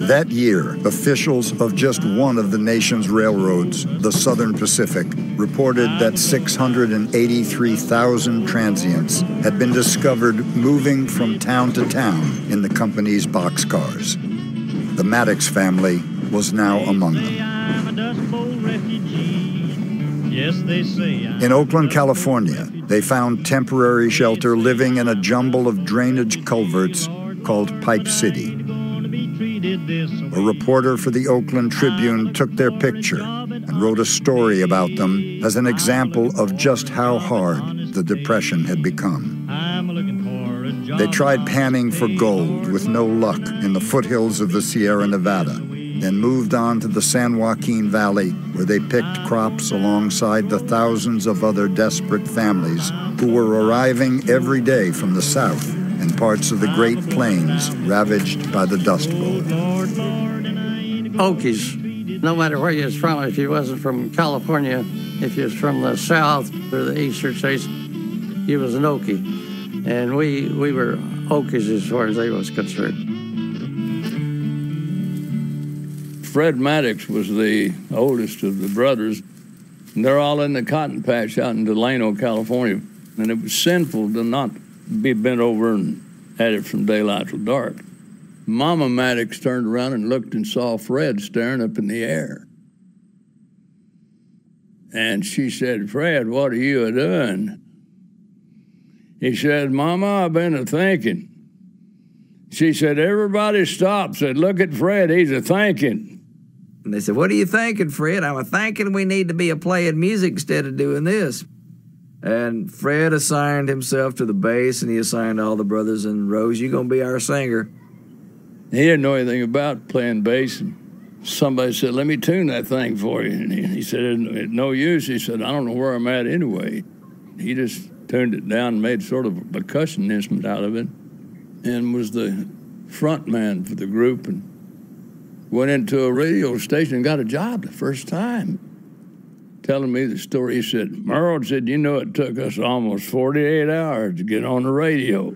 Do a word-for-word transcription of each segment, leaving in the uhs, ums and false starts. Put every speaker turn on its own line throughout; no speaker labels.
That year, officials of just one of the nation's railroads, the Southern Pacific, reported that six hundred eighty-three thousand transients had been discovered moving from town to town in the company's boxcars. The Maddox family was now among them. In Oakland, California, they found temporary shelter living in a jumble of drainage culverts called Pipe City. A reporter for the Oakland Tribune took their picture and wrote a story about them as an example of just how hard the Depression had become. They tried panning for gold with no luck in the foothills of the Sierra Nevada, then moved on to the San Joaquin Valley, where they picked crops alongside the thousands of other desperate families who were arriving every day from the south and parts of the Great Plains ravaged by the Dust Bowl.
Okies, no matter where you was from, if you wasn't from California, if you was from the south or the eastern states, you was an Okie. And we, we were Okies as far as they was concerned.
Fred Maddox was the oldest of the brothers, and they're all in the cotton patch out in Delano, California. And it was sinful to not be bent over and at it from daylight till dark. Mama Maddox turned around and looked and saw Fred staring up in the air. And she said, "Fred, what are you a-doing?" He said, "Mama, I've been a-thinking." She said, "Everybody stop," said, "Look at Fred, he's a-thinking."
And they said, "What are you thinking, Fred?" "I'm a-thinking we need to be a-playing music instead of doing this." And Fred assigned himself to the bass, and he assigned all the brothers, and Rose, you're going to be our singer.
He didn't know anything about playing bass. And somebody said, "Let me tune that thing for you." And he, he said, "It's no use." He said, "I don't know where I'm at anyway." He just tuned it down and made sort of a percussion instrument out of it and was the front man for the group and went into a radio station and got a job the first time. Telling me the story, he said, "Merle," said, "you know, it took us almost forty-eight hours to get on the radio."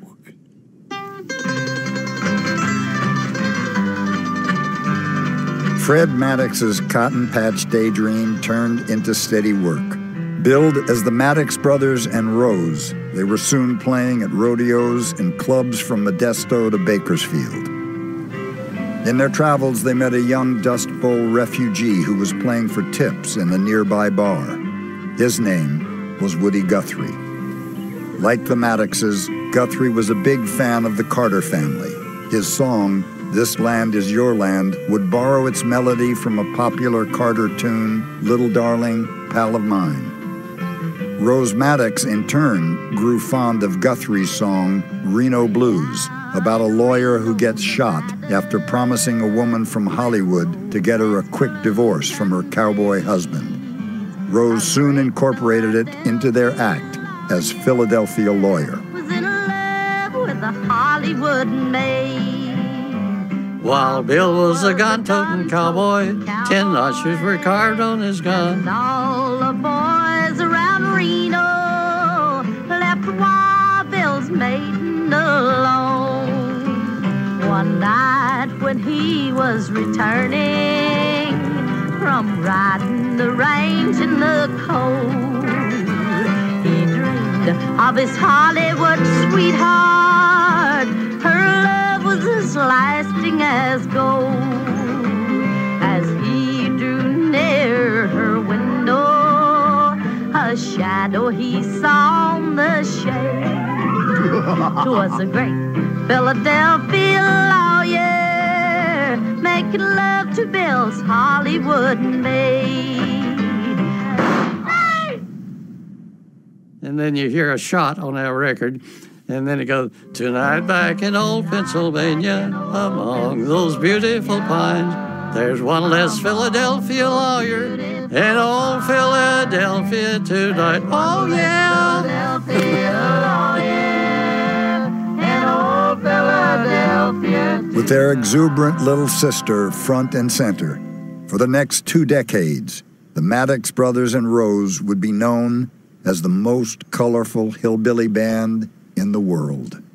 Fred Maddox's cotton patch daydream turned into steady work. Billed as the Maddox Brothers and Rose, they were soon playing at rodeos and clubs from Modesto to Bakersfield. In their travels, they met a young Dust Bowl refugee who was playing for tips in a nearby bar. His name was Woody Guthrie. Like the Maddoxes, Guthrie was a big fan of the Carter family. His song, "This Land Is Your Land," would borrow its melody from a popular Carter tune, "Little Darling, Pal of Mine." Rose Maddox, in turn, grew fond of Guthrie's song, "Reno Blues," about a lawyer who gets shot after promising a woman from Hollywood to get her a quick divorce from her cowboy husband. Rose soon incorporated it into their act as Philadelphia Lawyer.
Was in love with a Hollywood maid.
While Bill was a gun-toting cowboy, ten notches were carved on his gun.
And all the boys around Reno left while Bill's maiden alone. One night when he was returning from riding the range in the cold, he dreamed of his Hollywood sweetheart. Her love was as lasting as gold. As he drew near her window, a shadow he saw on the shade. 'Twas a great Philadelphia lawyer making love to Bill's Hollywood maid.
And then you hear a shot on that record, and then it goes, "Tonight back in old Pennsylvania, among those beautiful pines, there's one less Philadelphia lawyer in old Philadelphia tonight." Oh, yeah!
Philadelphia lawyer in old Philadelphia.
With their exuberant little sister front and center, for the next two decades, the Maddox Brothers and Rose would be known as the most colorful hillbilly band in the world.